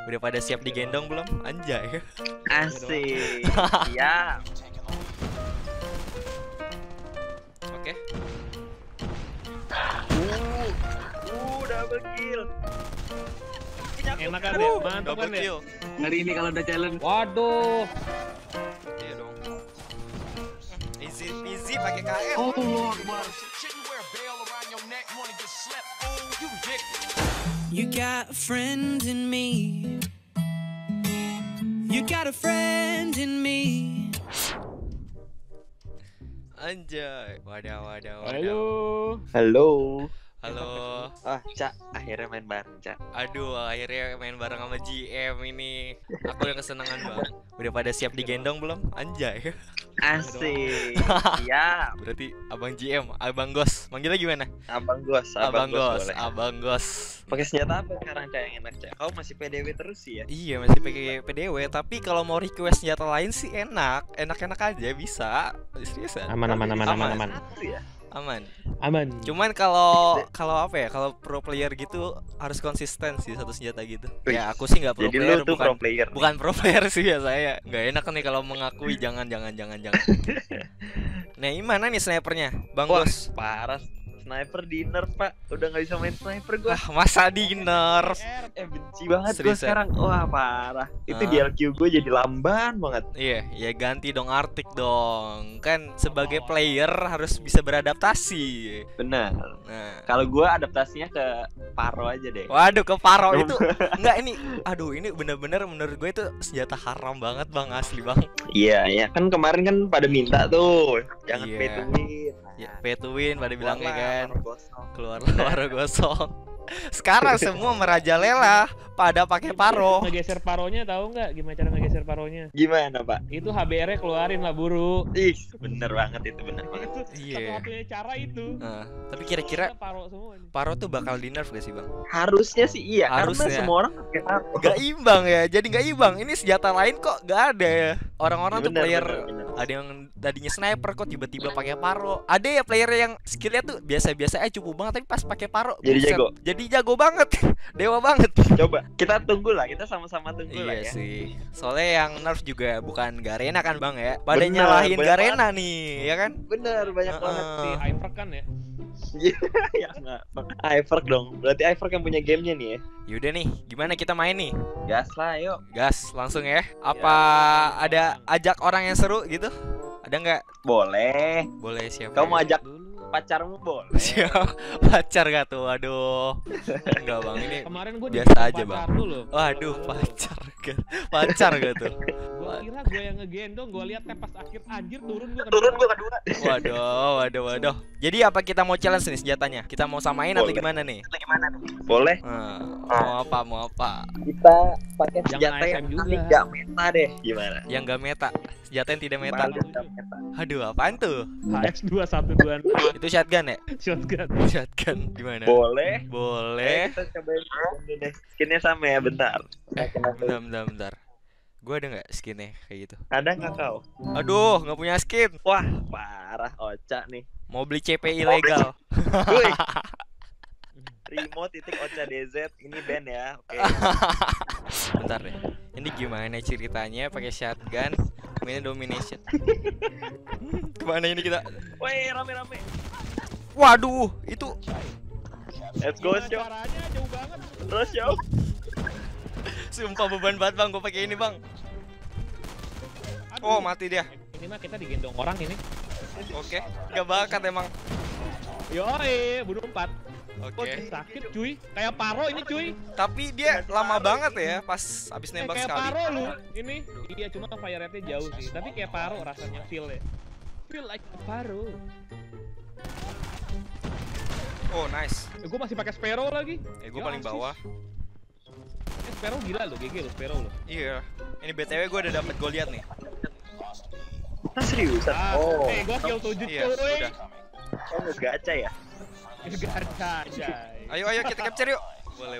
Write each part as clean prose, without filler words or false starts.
Udah pada siap digendong belum? Anjay. Asik. Iya. Oke. Double kill. Enak kan ya? Mantap Double kan ya? kill. Ngeri ini kalau udah challenge. Waduh. Iya dong. Easy easy pakai KM. Oh, Akbar. You got a friend in me. You got a friend in me. Anjay. Wadah. Halo. Halo. Halo. Cak, akhirnya main bareng, Cak. Aduh, akhirnya main bareng sama GM ini. Aku yang kesenangan bang. Udah pada siap digendong belum? Anjay. Asik. Iya. Berarti abang GM, abang Gos. Manggilnya gimana? Abang Gos, boleh. Abang Gos. Pakai senjata apa sekarang, Cak, yang enak, Cak? Kau masih PDW terus sih ya? Iya masih pakai PDW. Tapi kalau mau request senjata lain sih enak aja bisa. Seriusan. Aman. Satu ya? Aman. Cuman kalau apa ya? Kalau pro player gitu harus konsisten sih satu senjata gitu. Wih. Ya aku sih nggak pro Jadi player, lu tuh pro player. bukan pro player sih ya saya. Nggak enak nih kalau mengakui jangan. Nah, ini mana nih snipernya? Bang Wah, Gos. parah. Sniper di nerf, Pak. Udah nggak bisa main sniper gua. Masa di nerf? Benci banget gua Seriusan? sekarang. Wah, parah. Itu DLQ gue jadi lamban banget. Iya, ya ganti dong Arctic dong. Kan sebagai player harus bisa beradaptasi. Benar. Nah, Kalau gua adaptasinya ke Paro aja deh. waduh ke Paro itu enggak ini. Aduh, ini bener-bener menurut gue itu senjata haram banget Bang, asli Bang. Iya, kan kemarin kan pada minta tuh. Jangan Iya. pay to win. Ya, pay to win pada bilangnya kan. Keluar. Keluar gosong. Sekarang semua merajalela pada pakai Paro. Ngegeser paronya tahu nggak? Gimana cara ngegeser paronya? Gimana, Pak? Itu HBR-nya keluarin lah buru. Ih, bener banget itu, bener banget. Itu Iya. satu-satunya cara itu. Nah, tapi kira-kira Paro semua nih. Paro tuh bakal di nerf gak sih Bang? Harusnya sih iya, Harusnya. karena semua orang pakai Paro. Gak imbang ya, jadi gak imbang. Ini senjata lain kok gak ada ya. Orang-orang tuh Bener, player bener. ada yang tadinya sniper kok tiba-tiba pakai Paro. Ada ya player yang skillnya tuh biasa-biasa aja cukup banget, tapi pas pakai Paro Jadi buset, jago. Jadi jago banget. Dewa banget. Coba kita tunggu lah, kita sama-sama tunggu lah Iya ya. sih. Soalnya yang nerf juga bukan Garena kan Bang ya. Pada Bener, nyalahin banyak Garena nih, ya kan? Bener, banyak banget. Si Iverk kan ya. Ya enggak. Iverk dong. Berarti Iverk yang punya gamenya nih ya. Yaudah nih, gimana kita main nih? Gas lah, yuk. Gas, langsung ya. Apa ada ajak orang yang seru gitu? Ada nggak? Boleh. Boleh siapa? Kamu ya? ajak Dulu. pacarmu boleh. Siap, pacar gak tuh? Aduh. Enggak Bang, ini Kemarin gue biasa aja, Bang. Dulu. waduh, pacar gak? Pacar gak tuh? Gue kira gue yang ngegendong, gue lihat pas akhir anjir turun gue Kedua. Waduh. Jadi apa kita mau challenge nih senjatanya? Kita mau samain atau Boleh. gimana nih? Boleh. Mau apa? Kita pakai Jangan senjata yang ASM juga. enggak meta deh. Gimana? Yang gak meta. Senjata yang tidak meta. Paling nggak meta. Aduh, apaan tuh? HS212 Itu shotgun ya? shotgun. Shotgun gimana? Boleh. Boleh. Kita cobain dulu deh. Skinnya sama ya, bentar. Bentar. Gue ada nggak skinnya kayak gitu? Ada nggak kau? Aduh, nggak punya skin. Wah, parah Ocha nih. Mau beli CP ilegal. Wih. Remote.Ocha DZ ini band ya. Oke. Bentar deh. Ini gimana ceritanya pakai shotgun main domination? Kemana ini kita? Woi, rame-rame. Waduh, itu Let's go, show. Caranya jauh banget. Terus, show. sumpah beban banget Bang, gue pakai ini Bang. Aduh. Oh, mati dia. Ini mah kita digendong orang ini. Oke, nggak bakat emang. Yoi, bunuh 4. Oke. Sakit cuy. Kayak Paro ini cuy. Tapi dia lama banget ya pas abis nembak Kayak sekali. Paro lu. Ini. Iya, cuma fire rate-nya jauh sih. Tapi kayak Paro rasanya feel ya. Feel like a Paro. Oh, nice. Gue masih pakai Sparrow lagi. Gue Ya, paling bawah. Sparrow gila lo, GG lo Sparrow lo. Iya. Ini BTW gue udah dapet Goliath nih. Nah, seriusan. Oh. Gue kill 7 Iya, cuy. udah. Oh, gacha ya? Gacha aja. Ayo kita capture yuk. Boleh.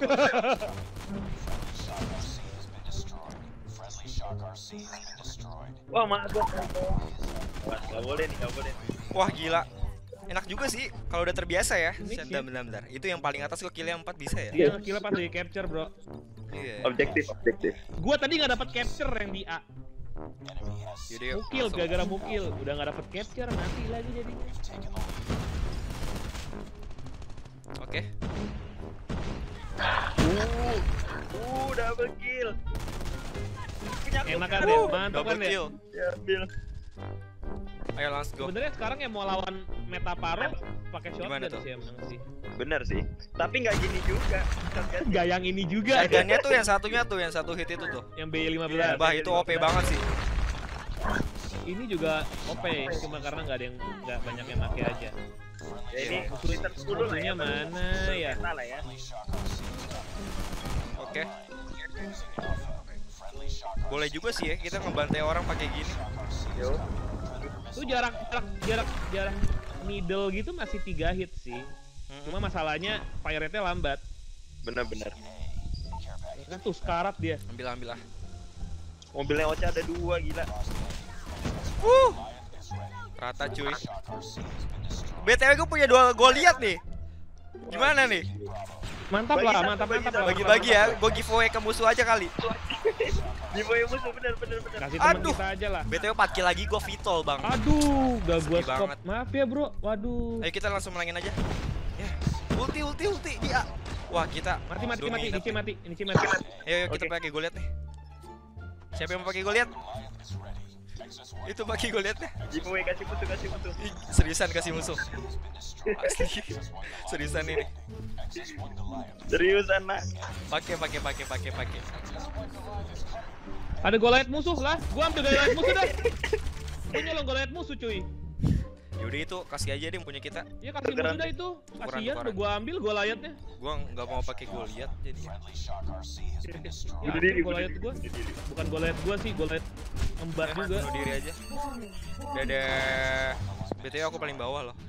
Wah, mak gua. Wah, nggak boleh nih, nggak boleh. Wah, gila. Enak juga sih kalau udah terbiasa ya. Unik sih. Bentar. Itu yang paling atas gua killnya 4 bisa ya? Dia nge-kill pas di capture, bro. Iya. Objektif. Gua tadi nggak dapat capture yang di A. Yaudah yuk. Mukil, langsung. gara-gara mukil. Udah nggak dapat capture, mati lagi jadinya. Oke. Double kill. Punya aku. Enak kan ya? Mantap Double kan ya? kill. Ya, Bill. Ayo let's go. Sebenarnya sekarang yang mau lawan meta paro pakai Gimana shotgun tuh? sih emang sih. Bener sih. Tapi nggak gini juga. Gak yang ini juga. Shotgunnya tuh yang satunya tuh, yang satu hit itu tuh. Yang B15. Bah itu OP banget sih. Ini juga OP, cuma karena nggak banyak yang pakai aja. Ya, ini kesulitan 10 lah ya. Musuhnya mana ya? Meta lah ya. Oke. Boleh juga sih ya kita ngebantai orang pakai gini. Yo. Tuh jarak middle gitu masih 3 hit sih. Cuma masalahnya fire rate-nya lambat. Bener. Kan tuh sekarat dia. Ambil lah. Mobilnya Ocha ada 2 gila. Rata cuy. BTW gue punya 2 Goliath nih. Gimana nih? Mantap lah, mantap lah. Bagi-bagi ya. Gue giveaway ke musuh aja kali. Giveaway musuh bener. Kasih teman Aduh. kita aja lah. BTW 4 kill lagi gue vitol bang. Aduh, gak gua Sedih stop. banget. Maaf ya, Bro. Waduh. Ayo kita langsung menangin aja. Ya. Ulti dia. Wah kita. Mati. dominate. Ini mati. Ayo kita Oke. pakai Goliath nih. Siapa yang mau pakai Goliath? Itu pakai Goliath-nya. Giveaway kasih musuh. Ih, seriusan kasih musuh. Asli. Seriusan ini. Seriusan lah. Pakai. Ada Goliath musuh lah. Gua ambil Goliath musuh dah. Gua nyolong Goliath musuh, cuy. Yaudah itu kasih aja deh yang punya kita. Ya kasih Tukeran. musuh dah itu. Kasihan Tukeran. udah gua ambil Goliath-nya. Gua nggak mau pakai Goliath jadi. Ya, Bunuh diri, Goliath gua. Bukan Goliath gua sih, Goliath embat juga. Bunuh diri aja. Dadah. BTW aku paling bawah loh.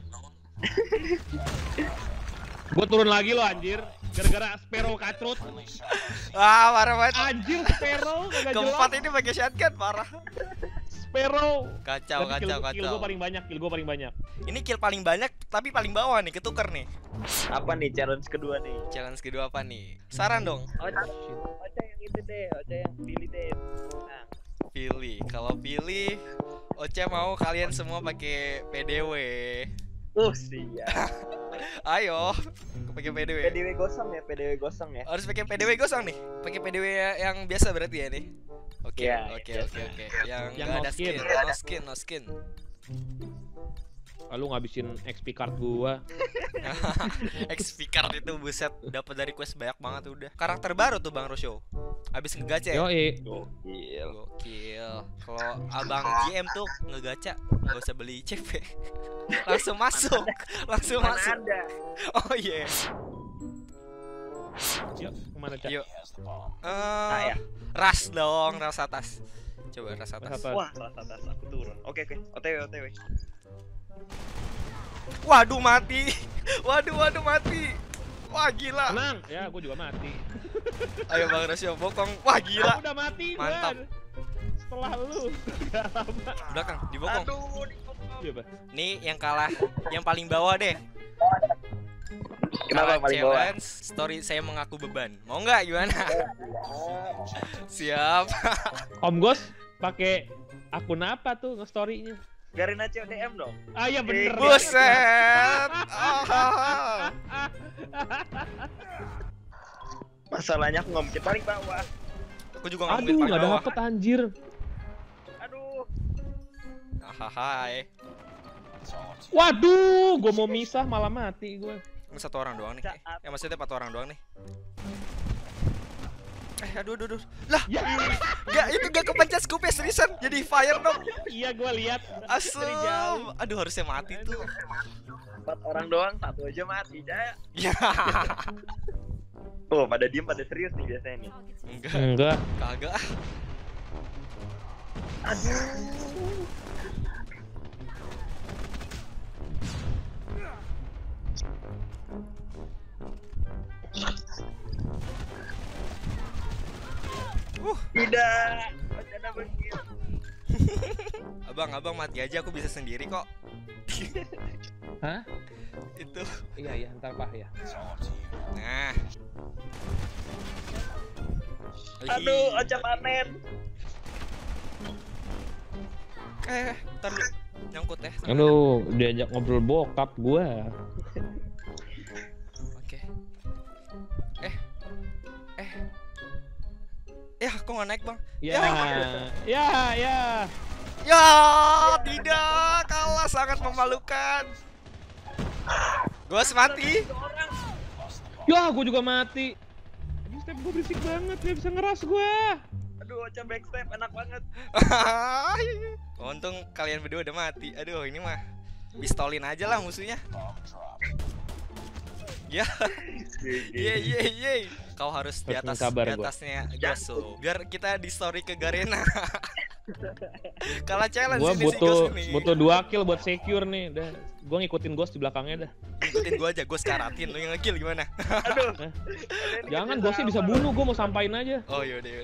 Gua turun lagi loh anjir. Gara-gara Sparrow kacrut. Parah banget. Anjir Sparrow kagak jelas. Keempat ini pakai shotgun parah. Sparrow. Kacau. Kill gua paling banyak. Ini kill paling banyak tapi paling bawah nih, ketuker nih. Apa nih challenge kedua nih? Challenge kedua apa nih? Saran dong. Ocha yang itu deh, Ocha yang pilih deh. Nah, Pilih. Kalau pilih Oce mau kalian semua pakai PDW. siap. Ayo, pakai PDW. PDW gosong ya. Harus pakai PDW gosong nih. Pakai PDW yang biasa berarti ya nih. Oke. Iya, Yang Yang nggak no ada skin. skin. No skin. Lalu ngabisin XP card gua. XP card itu buset dapat dari quest banyak banget udah. Karakter baru tuh Bang Rosyo. Abis ngegacha ya? Yoi. Gokil. Gokil. Kalau Abang GM tuh ngegacha nggak usah beli CP. Langsung masuk. Mana ada? Oh iya. Yuk, kemana Cak? Yuk. Ya. Ras dong, ras atas. Coba ras atas. Ras atas. Wah, rasa tas aku turun. Oke. OTW. Waduh mati. Waduh mati. Wah gila. Tenang, ya gua juga mati. Ayo Bang Rasyo bokong. Wah gila. Aku udah mati Mantap. gua. Setelah lu. Gak lama. Belakang dibokong. Aduh, Iya, Pak. Nih yang kalah, yang paling bawah deh. Kenapa Kalah paling bawah? challenge, story saya mengaku beban. Mau nggak gimana? Siap. Om Gos pakai akun apa tuh nge-story-nya? Garina CODM dong. Ah iya bener. Buset. Masalahnya aku nggak mungkin paling bawah. Aku juga nggak mungkin Aduh, paling nggak bawah. dapet anjir. Aduh. Hai. Waduh, gua mau misah malah mati gua. Ini 1 orang doang nih. Maksudnya 4 orang doang nih. Aduh. Lah, Ya, itu gak kepencet scoop-nya seriusan. Jadi fire dong. iya gua lihat. Asem. Dari jauh. Aduh, harusnya mati tuh. 4 orang doang, 1 aja mati, Jaya. Ya. Oh, pada diem, pada serius nih biasanya nih. Enggak. Kagak. Tidak. Macam begitu. Abang mati aja aku bisa sendiri kok. Hah? Itu. Iya, ntar pah ya. Nah. Aduh, Ocha panen. Ntar lu nyangkut ya. Aduh, diajak ngobrol bokap gua. Oke. Kok nggak naik bang? Ya. Ya, tidak, kalah sangat memalukan. Ghost mati. Ya, gua juga mati. Aduh, step gua berisik banget, nggak bisa ngeras gua. Aduh, Ocha backstep enak banget. Untung kalian berdua udah mati. Aduh, ini mah pistolin aja lah musuhnya. Ya. Ye. Kau harus di Harus atas sabar di gua. atasnya Ghost lo. Biar kita di story ke Garena. Kalah challenge Gua ini si Ghost ini. butuh 2 kill buat secure nih. Dah, gua ngikutin Ghost di belakangnya dah. Ikutin gua aja, Ghost karatin. Lu yang nge-kill gimana? Aduh. Jangan, Ghostnya bisa bunuh, gua mau sampain aja. Oh yaudah.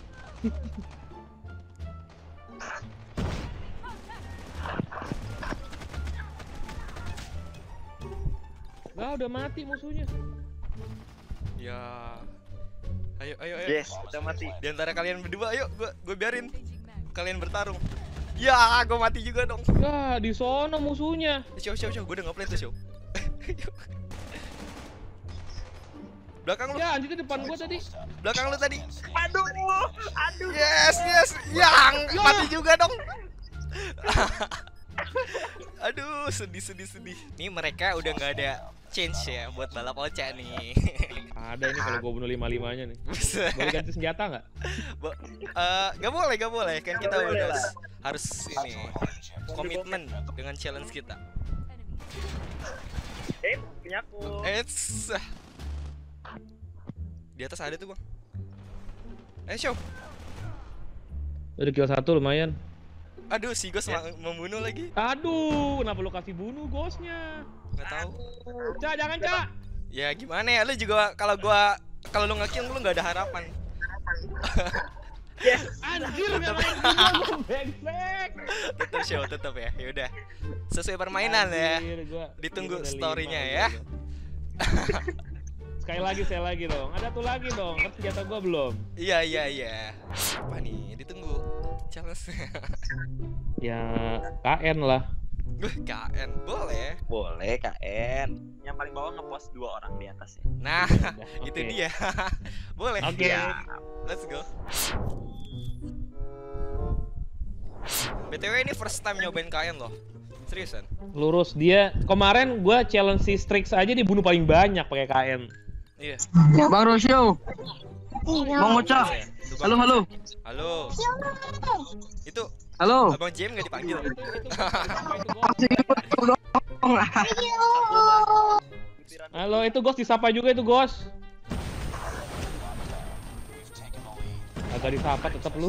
Lah, udah mati musuhnya. Ya. Ayo. Yes, udah mati. Di antara kalian berdua, ayo gua biarin kalian bertarung. Ya, gua mati juga dong. Ya, di sono musuhnya. Show, gua udah nge-play tuh, show. Belakang lu. Ya, anjir di depan gua tadi. Belakang lu tadi. Aduh. Yes. Yang mati juga dong. Aduh, sedih. Nih mereka udah nggak ada change ya buat balap Ocha nih. Ada ini kalau gua bunuh 5-5-nya nih. Buset. Boleh ganti senjata nggak? Gak boleh kan kita Nggak boleh udah lah. harus ini komitmen dengan challenge kita. Punya aku. It's di atas ada tuh bang. Show. Udah kill 1 lumayan. Aduh, si Ghost membunuh lagi. Aduh, kenapa lu kasih bunuh Ghostnya? Nggak tahu. Cak, jangan Cak. Ya gimana ya, lu juga kalau lu nge-kill lu nggak ada harapan. Anjir, gak main gua back. Tetap ya. Yaudah. Sesuai permainan ya. Anjir, Ditunggu udah story-nya 5 ya. Sekali lagi dong. Ada tuh lagi dong. Kan senjata gua belum. Iya. Apa nih? Ditunggu challenge. Ya, KN lah. KN boleh. Boleh, KN. Yang paling bawah ngepost 2 orang di atas ya. Nah, Oke. itu dia. Boleh. Oke. Ya. Let's go. BTW ini first time nyobain KN loh. Seriusan? Lurus dia. Kemarin gua challenge si Strix aja dibunuh paling banyak pakai KN. Iya. Ya Bang Rosyo. Bang Ocha. Tuh, Halo, Bang. halo. Halo. Itu Halo. Abang Jem nggak dipanggil? Halo, itu Ghost disapa juga itu Ghost. Agak disapa tetap lu.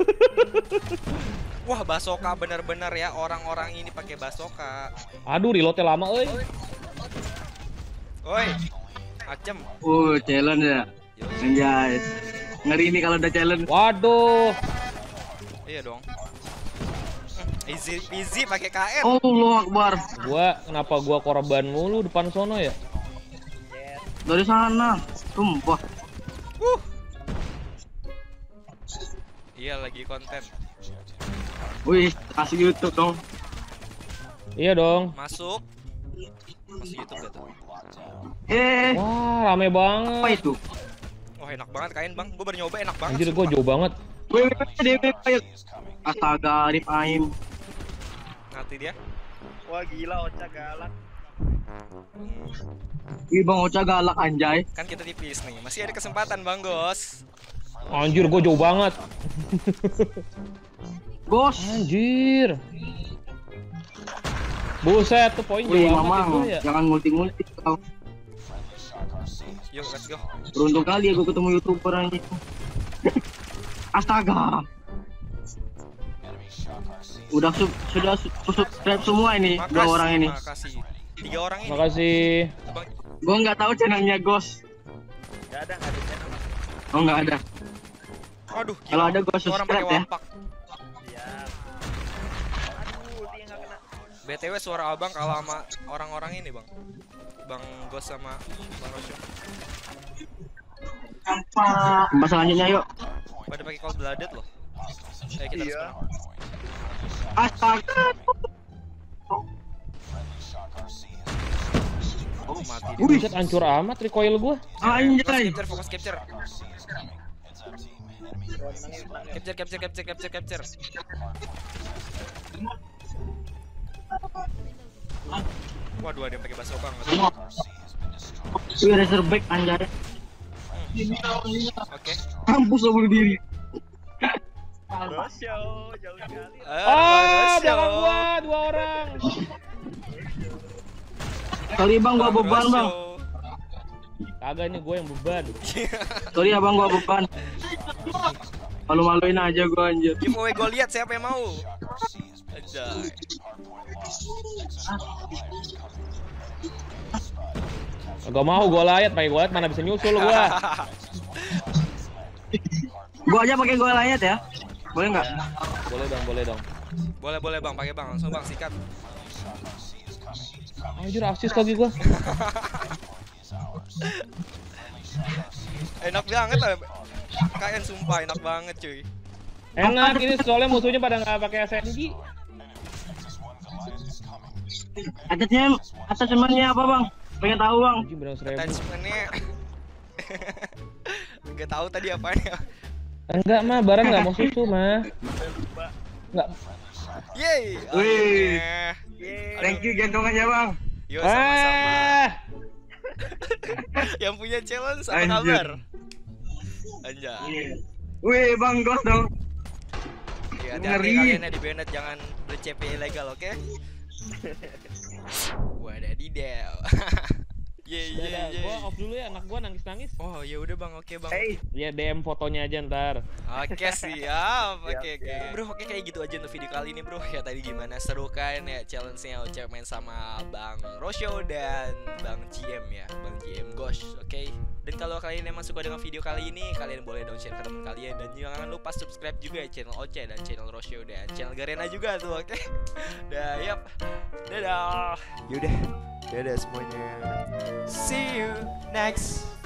Wah, basoka bener-bener ya, orang-orang ini pakai basoka. Aduh, reloadnya lama euy. Oi. Macem. Challenge ya. Anjay. Ngeri nih kalau udah challenge. Waduh. Iya dong. Easy pakai KN. Allahu Akbar. Kenapa gua korban mulu depan sono ya? Dari sana. Sumpah. Iya, lagi konten. Wih, kasih YouTube dong. Iya dong. Masuk YouTube gak tuh? Wah, rame Apa banget. itu? Oh, enak banget kain bang. Gue baru nyoba, enak banget. Anjir, gua jauh banget. Wih, astaga, Arif Aim. Nanti dia. Wah, gila Ocha galak. Wih, Bang Ocha galak anjay. Kan kita tipis nih. Masih ada kesempatan bang Gos. Anjir, gua jauh banget. Bos. Anjir. Buset, tuh poin Wih, jauh amat Mamang, itu ya. jangan multi-multi kau. Yuk, let's go. Beruntung kali aku ketemu YouTuber ini. Astaga. Sudah subscribe semua ini, Makasih, 2 orang ini. Makasih. 3 orang ini. Makasih. Bang, Gua nggak tahu channelnya Ghost. Gak ada channel. Oh, nggak ada. aduh. Kalau gila. ada gua Orang pakai subscribe ya. wampak. Iya. Aduh, dia nggak kena. BTW suara abang kalah sama orang-orang ini bang. Bang Ghost sama Bang Rosyo. Tempat selanjutnya yuk. Pada pakai cold blooded loh. Kita harus menang. Astaga. Oh mati dia. Wih. Buset, hancur amat recoil gua. Anjay. Fokus capture. Capture. Waduh, ada yang pakai bazooka nggak tuh? Wih, Razorback anjay. Oke. Kampus lo bunuh diri. Rosyo, jauh sekali. Ah, belakang gua 2 orang. Sorry bang, gua beban bang. Kagak, ini gua yang beban. Sorry ya bang, gua beban. Malu-maluin aja gua anjir. Giveaway gue lihat siapa yang mau. Anjay. Gak mau gua layat, pakai gua layat mana bisa nyusul gua. Gua aja pakai gua layat ya. Boleh nggak? Boleh dong. Boleh bang, pakai bang, langsung bang sikat. Anjir, asis kaki gua. Enak banget lah. Kalian sumpah enak banget cuy. Enak ini soalnya musuhnya pada nggak pakai SMG. Attachmentnya apa bang? Pengen tahu bang. Anjing berang 1000. Attachmentnya nggak tahu tadi apanya. Enggak mah, barang nggak mau susu mah. Nggak. Yeay. Wih. akhirnya. Thank you gendongannya bang. Yo sama-sama. Ah, Yang punya challenge apa Anjir. kabar? Anjay. Wih bang Ghost dong. Iya, hati-hati Ngeri. kalian ya di banned, jangan beli CP ilegal, oke? Wadadidaw. Gua off dulu ya, anak gua nangis-nangis. Oh, ya udah Bang, oke Bang. Hey, Ya DM fotonya aja ntar. Oke siap, oke. siap. Bro, oke kayak gitu aja untuk video kali ini bro. Ya tadi gimana, seru kan ya challenge-nya Oce main sama Bang Rosyo dan Bang GM ya, Bang GM Gosh, oke. Dan kalau kalian emang suka dengan video kali ini, kalian boleh dong share ke teman kalian. Dan jangan lupa subscribe juga ya channel Oce dan channel Rosyo dan channel Garena juga tuh, oke. Dah, yap. Dadah. Yaudah, dadah semuanya. See you next